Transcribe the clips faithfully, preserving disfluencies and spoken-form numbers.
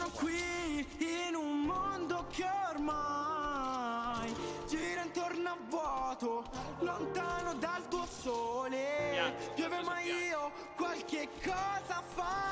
sono qui in un mondo che ormai gira intorno a vuoto, lontano dal tuo sole. Piove ma io qualche cosa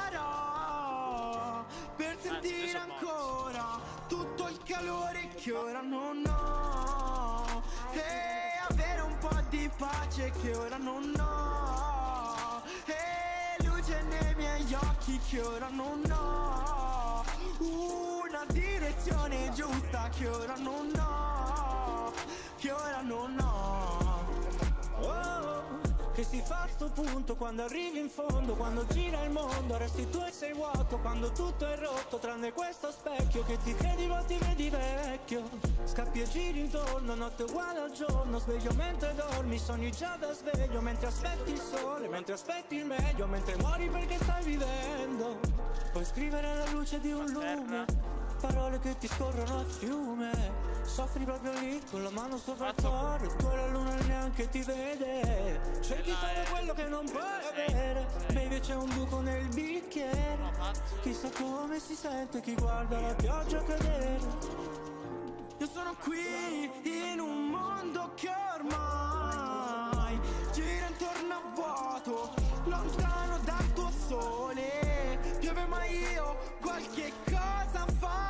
farò per sentire ancora tutto il calore che ora non ho, e avere un po' di pace che ora non ho, e luce nei miei occhi che ora non ho, una direzione giusta che ora non ho, che ora non ho. Oh, che si fa sto punto quando arrivi in fondo, quando gira il mondo, resti tu e sei vuoto, quando tutto è rotto tranne questo specchio che ti credi ma ti vedi vecchio. Scappi e giri intorno, notte uguale al giorno, sveglio mentre dormi, sogni già da sveglio, mentre aspetti il sole, mentre aspetti il meglio, mentre muori perché stai vivendo. Puoi scrivere alla luce di un lume, parole che ti scorrono a fiume. Soffri proprio lì, con la mano sopra il cuore, tu e la luna neanche ti vede. Cerchi solo quello che non puoi avere, baby c'è un buco nel bicchiere. Chissà come si sente chi guarda la pioggia cadere. Io sono qui in un mondo che ormai gira intorno a vuoto, lontano dal tuo sole. Piove ma io qualche cosa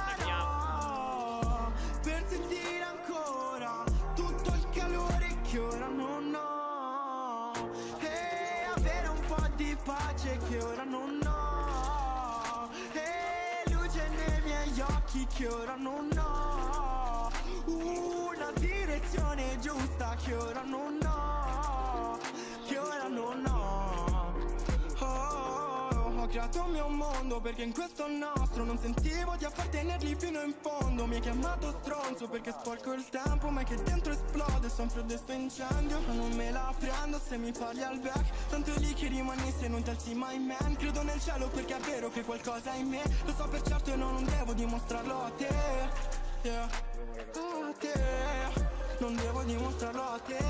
farò per sentire ancora tutto il calore che ora non ho, e avere un po' di pace che ora non ho, e luce nei miei occhi che ora non ho, una direzione giusta che ora non ho, che ora non ho. Oh, ho creato un mio mondo perché in questo nostro non sentivo di appartenergli fino in fondo. Mi hai chiamato stronzo perché sporco il tempo, ma che dentro esplode, son freddo e sto incendio. Ma non me la prendo se mi parli al back, tanto è lì che rimani se non ti alzi mai, man. Credo nel cielo perché è vero che qualcosa in me lo so per certo e no, non devo dimostrarlo a te, yeah. A te, non devo dimostrarlo a te,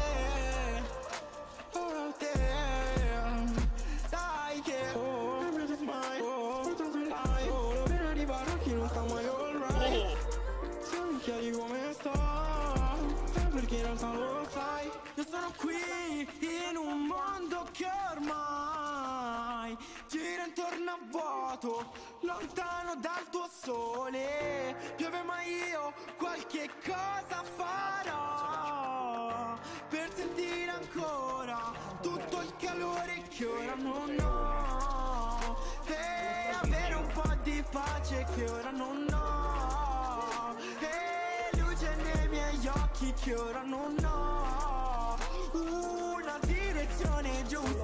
a te. Sai che oh, everything is mine, oh, oh, per arrivare a chi non sta mai alright. Se mi chiedi come sto, è perché in realtà lo sai. Io sono qui in un mondo che ormai gira intorno a vuoto, lontano dal tuo sole. Piove ma io qualche cosa farò per sentire ancora tutto il calore che ora non ho, e avere un po' di pace che ora non ho, e luce nei miei occhi che ora non ho, una direzione giusta